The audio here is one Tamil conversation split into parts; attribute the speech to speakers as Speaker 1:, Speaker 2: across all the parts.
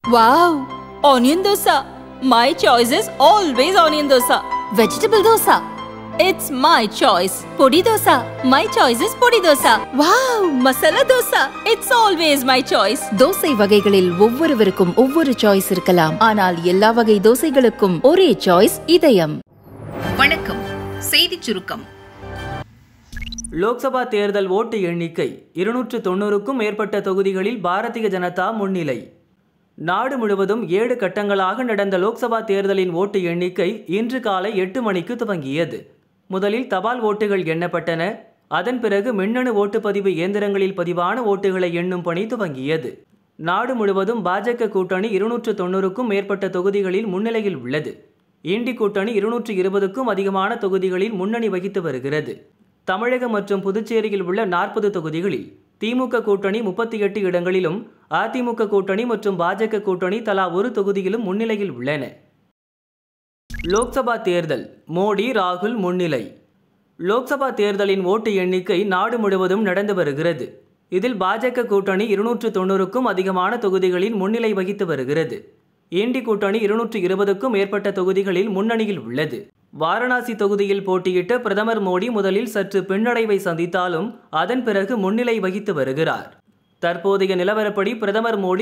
Speaker 1: Wow! Onion dosa. My choice is always onion dosa. Vegetable dosa. It's my choice. Podi dosa. My choice is podi dosa. Wow! Masala dosa. It's always my choice.
Speaker 2: Dosa வகைகளில் ஒவ்வொருவருக்கும் ஒவ்வொரு சாய்ஸ் இருக்கலாம். ஆனால் எல்லா வகை தோசைகளுக்கும் ஒரே சாய்ஸ் இதயம்.
Speaker 3: வணக்கம். செய்திச் சுருக்கம்.
Speaker 4: லோக்சபா தேர்தல் ஓட்டு எண்ணிக்கை 290க்கும் மேற்பட்ட தொகுதிகளில் பாரதிய ஜனதா முன்னிலை. நாடு முழுவதும் 7 கட்டங்களாக நடந்த லோக்சபா தேர்தலின் ஓட்டு எண்ணிக்கை இன்று காலை 8 மணிக்கு துவங்கியது. முதலில் தபால் ஓட்டுகள் எண்ணப்பட்டன. அதன் பிறகு மின்னணு ஓட்டுப்பதிவு இயந்திரங்களில் பதிவான ஓட்டுகளை எண்ணும் பணி துவங்கியது. நாடு முழுவதும் பாஜக கூட்டணி 290க்கும் மேற்பட்ட தொகுதிகளில் முன்னிலையில் உள்ளது. இண்டி கூட்டணி 220க்கும் அதிகமான தொகுதிகளில் முன்னணி வகித்து வருகிறது. தமிழகம் மற்றும் புதுச்சேரியில் உள்ள 40 தொகுதிகளில் திமுக கூட்டணி 38 இடங்களிலும், அதிமுக கூட்டணி மற்றும் பாஜக கூட்டணி தலா ஒரு தொகுதியிலும் முன்னிலையில் உள்ளன. லோக்சபா தேர்தல் மோடி ராகுல் முன்னிலை. லோக்சபா தேர்தலின் ஓட்டு எண்ணிக்கை நாடு முழுவதும் நடந்து வருகிறது. இதில் பாஜக கூட்டணி 290க்கும் அதிகமான தொகுதிகளில் முன்னிலை வகித்து வருகிறது. இண்டி கூட்டணி 220க்கும் மேற்பட்ட தொகுதிகளில் முன்னணியில் உள்ளது. வாரணாசி தொகுதியில் போட்டியிட்ட பிரதமர் மோடி முதலில் சற்று பின்னடைவை சந்தித்தாலும் அதன் பிறகு முன்னிலை வகித்து வருகிறார். தற்போதைய நிலவரப்படி பிரதமர் மோடி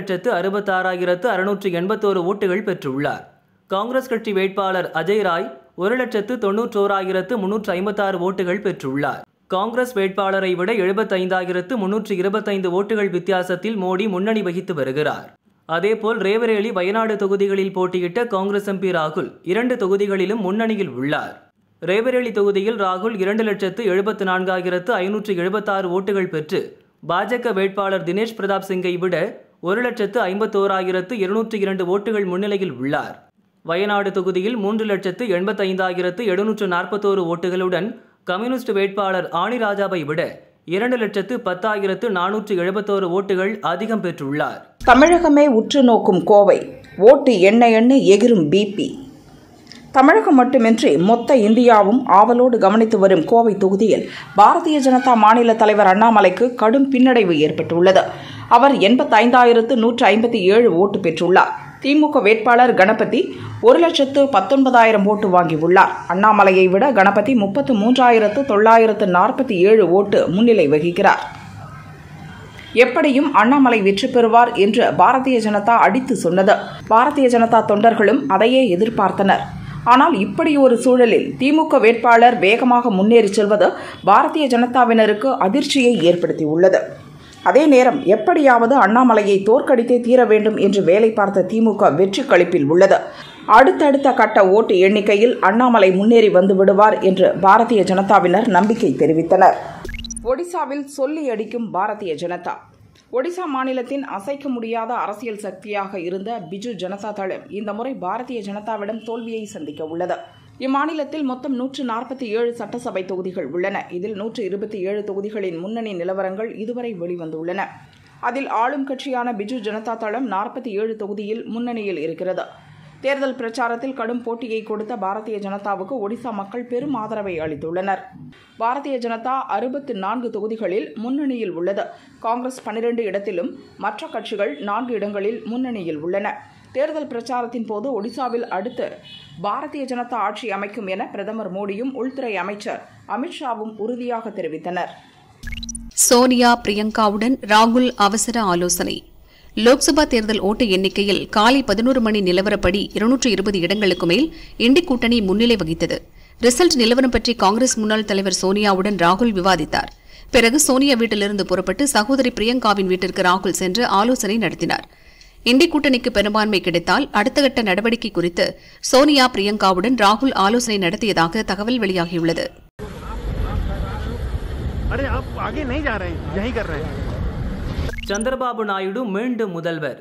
Speaker 4: 2,66,681 ஓட்டுகள் பெற்றுள்ளார். காங்கிரஸ் கட்சி வேட்பாளர் அஜய் ராய் 1,91,356 ஓட்டுகள் பெற்றுள்ளார். காங்கிரஸ் வேட்பாளரை விட 75,325 ஓட்டுகள் வித்தியாசத்தில் மோடி முன்னணி வகித்து வருகிறார். அதேபோல் ரேபரேலி, வயநாடு தொகுதிகளில் போட்டியிட்ட காங்கிரஸ் எம்பி ராகுல் 2 தொகுதிகளிலும் முன்னணியில் உள்ளார். ரேபரேலி தொகுதியில் ராகுல் 2,74,576 ஓட்டுகள் பெற்று பாஜக வேட்பாளர் தினேஷ் பிரதாப் சிங்கை விட 1,51,202 ஓட்டுகள் முன்னிலையில் உள்ளார். வயநாடு தொகுதியில் 3,85,741 ஓட்டுகளுடன் கம்யூனிஸ்ட் வேட்பாளர் ஆனி ராஜாவை விட 2,10,471 ஓட்டுகள் அதிகம் பெற்றுள்ளார்.
Speaker 5: தமிழகமே உற்று நோக்கும் கோவை, ஓட்டு எண்ண எண்ண எகிரும் பிபி. தமிழகம் மட்டுமின்றி மொத்த இந்தியாவும் ஆவலோடு கவனித்து வரும் கோவை தொகுதியில் பாரதிய ஜனதா மாநில தலைவர் அண்ணாமலைக்கு கடும் பின்னடைவு ஏற்பட்டுள்ளது. அவர் 85,157 ஓட்டு பெற்றுள்ளார். திமுக வேட்பாளர் கணபதி 1,19,000 ஓட்டு வாங்கியுள்ளார். அண்ணாமலையை விட கணபதி 33,947 ஓட்டு முன்னிலை வகிக்கிறார். எப்படியும் அண்ணாமலை வெற்றி பெறுவார் என்று பாரதிய ஜனதா அடித்து சொன்னது. பாரதிய ஜனதா தொண்டர்களும் அதையே எதிர்பார்த்தனர். ஆனால் இப்படி ஒரு சூழலில் திமுக வேட்பாளர் வேகமாக முன்னேறி செல்வது பாரதிய ஜனதாவினருக்கு அதிர்ச்சியை ஏற்படுத்தியுள்ளது. அதே நேரம் எப்படியாவது அண்ணாமலையை தோற்கடித்தே தீர வேண்டும் என்று வேலை பார்த்த திமுக வெற்றி களிப்பில் உள்ளது. அடுத்தடுத்த கட்ட ஓட்டு எண்ணிக்கையில் அண்ணாமலை முன்னேறி வந்து விடுவார் என்று பாரதிய ஜனதாவினர் நம்பிக்கை தெரிவித்தனர். ஒடிசாவில் சொல்லி அடிக்கும் பாரதிய ஜனதா. ஒடிசா மாநிலத்தின் அசைக்க முடியாத அரசியல் சக்தியாக இருந்த பிஜு ஜனதா தளம் இந்த முறை பாரதிய ஜனதாவிடம் தோல்வியை சந்திக்க உள்ளது. இம்மாநிலத்தில் மொத்தம் 147 சட்டசபை தொகுதிகள் உள்ளன. இதில் 127 தொகுதிகளின் முன்னணி நிலவரங்கள் இதுவரை வெளிவந்துள்ளன. அதில் ஆளும் கட்சியான பிஜு ஜனதா தளம் 47 தொகுதியில் முன்னணியில் இருக்கிறது. தேர்தல் பிரச்சாரத்தில் கடும் போட்டியை கொடுத்த பாரதிய ஜனதாவுக்கு ஒடிசா மக்கள் பெரும் ஆதரவை அளித்துள்ளனர். பாரதிய ஜனதா 64 தொகுதிகளில் முன்னணியில் உள்ளது. காங்கிரஸ் 12 இடத்திலும் மற்ற கட்சிகள் 4 இடங்களில் முன்னணியில் உள்ளன. தேர்தல் பிரச்சாரத்தின் போது ஒடிசாவில் அடுத்து பாரதிய ஜனதா ஆட்சி அமைக்கும் என பிரதமர் மோடியும் உள்துறை அமைச்சர் அமித்ஷாவும் உறுதியாக தெரிவித்தனர்.
Speaker 3: சோனியா, பிரியங்காவுடன் ராகுல் அவசர ஆலோசனை. லோக்சபா தேர்தல் ஓட்டு எண்ணிக்கையில் காலை 11 மணி நிலவரப்படி 220 இடங்களுக்கு மேல் இண்டி கூட்டணி முன்னிலை வகித்தது. ரிசல்ட் நிலவரம் பற்றி காங்கிரஸ் முன்னாள் தலைவர் சோனியாவுடன் ராகுல் விவாதித்தார். பிறகு சோனியா வீட்டிலிருந்து புறப்பட்டு சகோதரி பிரியங்காவின் வீட்டிற்கு ராகுல் சென்று ஆலோசனை நடத்தினார். இண்டி கூட்டணிக்கு பெரும்பான்மை கிடைத்தால் அடுத்த கட்ட நடவடிக்கை குறித்து சோனியா, பிரியங்காவுடன் ராகுல் ஆலோசனை நடத்தியதாக தகவல் வெளியாகியுள்ளது.
Speaker 4: சந்திரபாபு நாயுடு மீண்டும் முதல்வர்.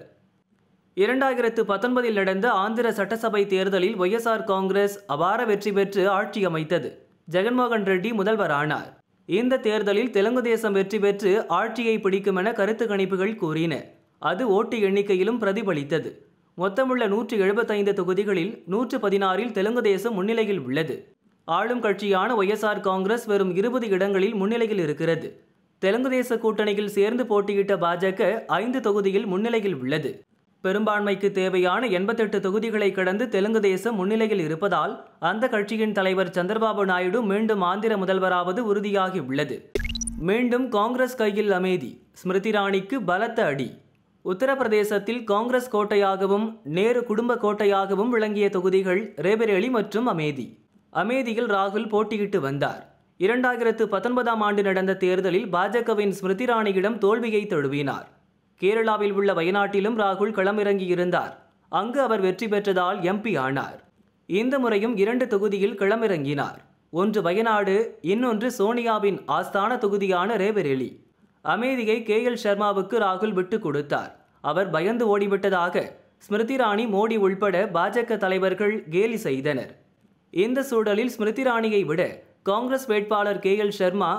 Speaker 4: 2019 நடந்த ஆந்திர சட்டசபை தேர்தலில் ஒய்எஸ்ஆர் காங்கிரஸ் அபார வெற்றி பெற்று ஆட்சி அமைத்தது. ஜெகன்மோகன் ரெட்டி முதல்வரானார். இந்த தேர்தலில் தெலுங்கு தேசம் வெற்றி பெற்று ஆட்சியை பிடிக்கும் என கருத்து கணிப்புகள் கூறின. அது ஓட்டு எண்ணிக்கையிலும் பிரதிபலித்தது. மொத்தமுள்ள 175 தொகுதிகளில் 116இல் தெலுங்கு தேசம் முன்னிலையில் உள்ளது. ஆளும் கட்சியான ஒய்எஸ்ஆர் காங்கிரஸ் வெறும் 20 இடங்களில் முன்னிலையில் இருக்கிறது. தெலுங்கு தேச கூட்டணியில் சேர்ந்து போட்டியிட்ட பாஜக 5 தொகுதியில் முன்னிலையில் உள்ளது. பெரும்பான்மைக்கு தேவையான 88 தொகுதிகளை கடந்து தெலுங்கு தேசம் முன்னிலையில் இருப்பதால் அந்த கட்சியின் தலைவர் சந்திரபாபு நாயுடு மீண்டும் ஆந்திர முதல்வராவது உறுதியாகி உள்ளது. மீண்டும் காங்கிரஸ் கையில் அமேதி, ஸ்மிருதி இராணிக்கு பலத்த அடி. உத்தரப்பிரதேசத்தில் காங்கிரஸ் கோட்டையாகவும் நேரு குடும்ப கோட்டையாகவும் விளங்கிய தொகுதிகள் ரேபரேலி மற்றும் அமேதி. அமேதியில் ராகுல் போட்டியிட்டு வந்தார். 2019ஆம் ஆண்டு நடந்த தேர்தலில் பாஜகவின் ஸ்மிருதி இராணியிடம் தோல்வியை தழுவினார். கேரளாவில் உள்ள வயநாட்டிலும் ராகுல் களமிறங்கியிருந்தார். அங்கு அவர் வெற்றி பெற்றதால் எம்பி ஆனார். இந்த முறையும் 2 தொகுதியில் களமிறங்கினார். ஒன்று வயநாடு, இன்னொன்று சோனியாவின் ஆஸ்தான தொகுதியான ரேபரேலி. அமேதியை KL சர்மாவுக்கு ராகுல் விட்டு கொடுத்தார். அவர் பயந்து ஓடிவிட்டதாக ஸ்மிருதி இராணி, மோடி உள்பட பாஜக தலைவர்கள் கேலி செய்தனர். இந்த சூழலில் ஸ்மிருதி இராணியை விட காங்கிரஸ் வேட்பாளர் KL சர்மா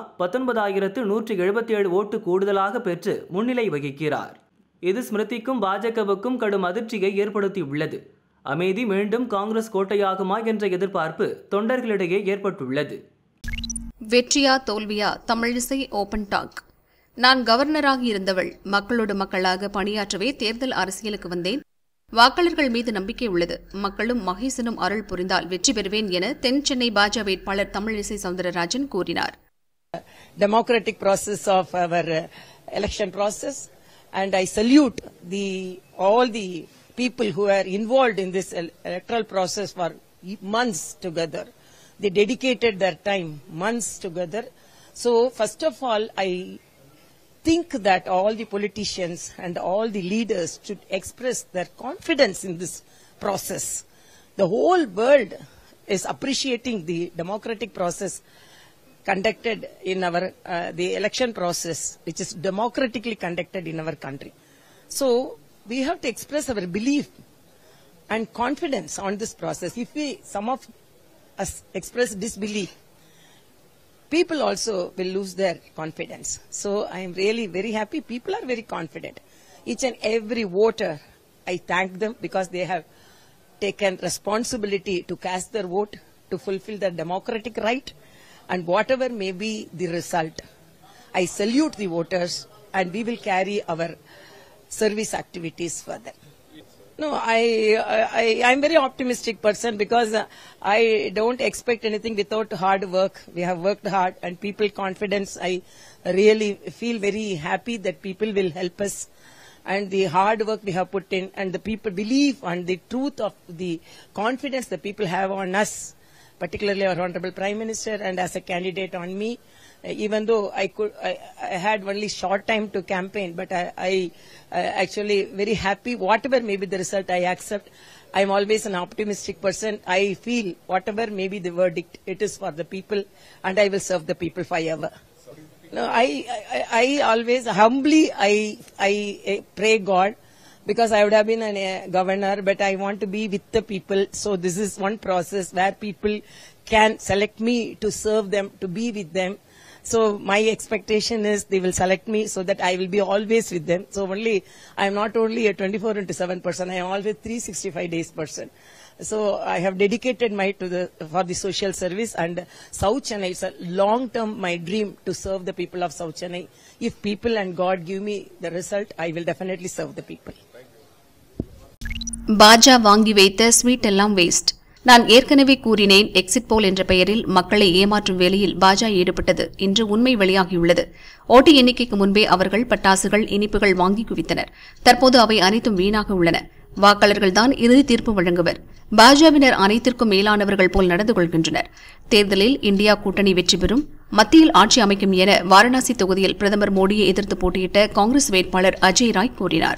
Speaker 4: 19,177 ஓட்டு கூடுதலாக பெற்று முன்னிலை வகிக்கிறார். இது ஸ்மிருதிக்கும் பாஜகவுக்கும் கடும் அதிர்ச்சியை ஏற்படுத்தியுள்ளது. அமேதி மீண்டும் காங்கிரஸ் கோட்டையாகுமா என்ற எதிர்பார்ப்பு தொண்டர்களிடையே ஏற்பட்டுள்ளது.
Speaker 3: வெற்றியா தோல்வியா தமிழிசை ஓபன் டாக். நான் கவர்னராக இருந்தவள், மக்களோடு மக்களாக பணியாற்றவே தேர்தல் அரசியலுக்கு வந்தேன். வாக்காளர்கள் மீது நம்பிக்கை உள்ளது. மக்களும் மகேசனும் அருள் புரிந்தால் வெற்றி பெறுவேன் என தென் சென்னை பாஜக வேட்பாளர் தமிழிசை சவுந்தரராஜன் கூறினார்.
Speaker 6: Democratic process of our election process, and I salute all the people who are involved in this electoral process for months together. They dedicated their time months together. So first of all, I think that all the politicians and all the leaders should express their confidence in this process. The whole world is appreciating the democratic process conducted in our the election process, which is democratically conducted in our country. So we have to express our belief and confidence on this process. If some of us express disbelief, people also will lose their confidence. So I am really very happy. People are very confident. Each and every voter, I thank them because they have taken responsibility to cast their vote, to fulfill their democratic right, and whatever may be the result, I salute the voters, and we will carry our service activities further. No, I'm very optimistic person because I don't expect anything without hard work. We have worked hard and people confidence. I really feel very happy that people will help us, and the hard work we have put in, and the people believe and the truth of the confidence that people have on us, particularly our Honorable Prime Minister and as a candidate on me. Even though I had only short time to campaign, but I actually very happy. Whatever may be the result, I accept. I am always an optimistic person. I feel whatever may be the verdict, it is for the people, and I will serve the people forever. No, I always humbly I pray God, because I would have been a governor, but I want to be with the people. So this is one process where people can select me to serve them, to be with them. So my expectation is they will select me so that I will be always with them. So I am not only a 24/7 person, I am always 365 days person. So I have dedicated for the social service, and South Chennai is a long term my dream to serve the people of South Chennai. If people and God give me the result, I will definitely serve the people.
Speaker 3: பாஜா வாங்கி வைத்த ஸ்வீட் எல்லாம் வேஸ்ட். நான் ஏற்கனவே கூறினேன், எக்ஸிட் போல் என்ற பெயரில் மக்களை ஏமாற்றும் வேலையில் பாஜக ஈடுபட்டது. இன்று உண்மை வெளியாகியுள்ளது. ஓட்டு எண்ணிக்கைக்கு முன்பே அவர்கள் பட்டாசுகள், இனிப்புகள் வாங்கி குவித்தனர். தற்போது அவை அனைத்தும் வீணாக உள்ளன. வாக்காளர்கள்தான் இறுதி தீர்ப்பு வழங்குவர். பாஜகவினர் அனைத்திற்கும் மேலானவர்கள் போல் நடந்து கொள்கின்றனர். தேர்தலில் இந்தியா கூட்டணி வெற்றி பெறும், மத்தியில் ஆட்சி அமைக்கும் என வாரணாசி தொகுதியில் பிரதமர் மோடியை எதிர்த்து போட்டியிட்ட காங்கிரஸ் வேட்பாளர் அஜய் ராய் கூறினார்.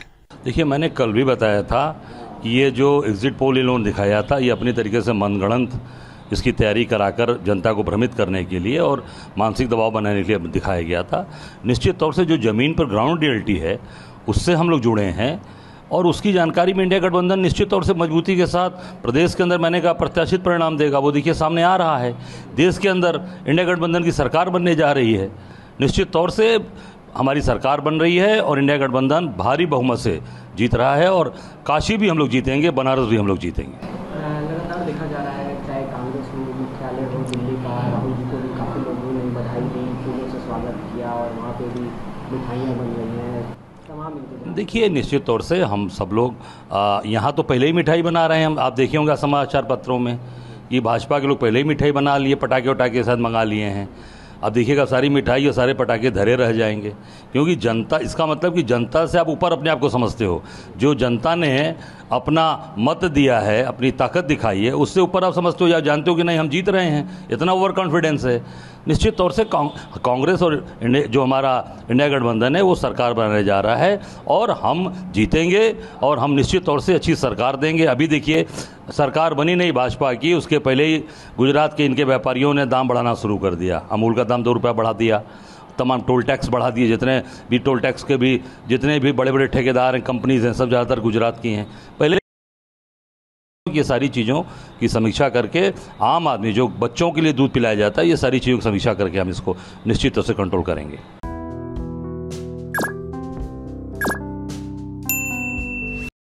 Speaker 7: ये जो एग्जिट पोल इन्होंने दिखाया था, ये अपनी तरीके से मनगढ़ंत इसकी तैयारी कराकर जनता को भ्रमित करने के लिए और मानसिक दबाव बनाने के लिए दिखाया गया था। निश्चित तौर से जो ज़मीन पर ग्राउंड रियलिटी है उससे हम लोग जुड़े हैं, और उसकी जानकारी में इंडिया गठबंधन निश्चित तौर से मजबूती के साथ प्रदेश के अंदर मैंने कहा प्रत्याशित परिणाम देगा। वो देखिए सामने आ रहा है। देश के अंदर इंडिया गठबंधन की सरकार बनने जा रही है। निश्चित तौर से हमारी सरकार बन रही है और इंडिया गठबंधन भारी बहुमत से जीत रहा है, और काशी भी हम लोग जीतेंगे, बनारस भी हम लोग जीतेंगे।
Speaker 8: लगातार देखा जा रहा है, चाहे कांग्रेस में मुख्यालय हो दिल्ली का, राहुल जी को भी काफ़ी लोगों ने बधाई दी, फूलों से स्वागत किया, और वहाँ पे भी मिठाइयाँ बन रही हैं, तमाम
Speaker 7: देखिए, निश्चित तौर से हम सब लोग यहाँ तो पहले ही मिठाई बना रहे हैं। हम, आप देखे होंगे समाचार पत्रों में कि भाजपा के लोग पहले ही मिठाई बना लिए, पटाखे वटाखे के साथ मंगा लिए हैं। अब देखिएगा सारी मिठाई और सारे पटाखे धरे रह जाएंगे, क्योंकि जनता, इसका मतलब कि जनता से आप ऊपर अपने आप को समझते हो। जो जनता ने अपना मत दिया है, अपनी ताकत दिखाई है, उससे ऊपर आप समझते हो या जानते हो कि नहीं हम जीत रहे हैं, इतना ओवर कॉन्फिडेंस है। निश्चित तौर से कांग्रेस और जो हमारा इंडिया गठबंधन है वो सरकार बनाने जा रहा है और हम जीतेंगे और हम निश्चित तौर से अच्छी सरकार देंगे। अभी देखिए, सरकार बनी नहीं भाजपा की, उसके पहले ही गुजरात के इनके व्यापारियों ने दाम बढ़ाना शुरू कर दिया। अमूल का दाम 2 रुपया बढ़ा दिया, तमाम टोल टैक्स बढ़ा दिए, जितने भी टोल टैक्स के भी जितने भी बड़े बड़े ठेकेदार हैं, कंपनीज हैं, सब ज़्यादातर गुजरात की हैं। पहले ये सारी चीज़ों की समीक्षा करके, आम आदमी जो बच्चों के लिए दूध पिलाया जाता है, ये सारी चीज़ों की समीक्षा करके हम इसको निश्चित तौर से कंट्रोल करेंगे।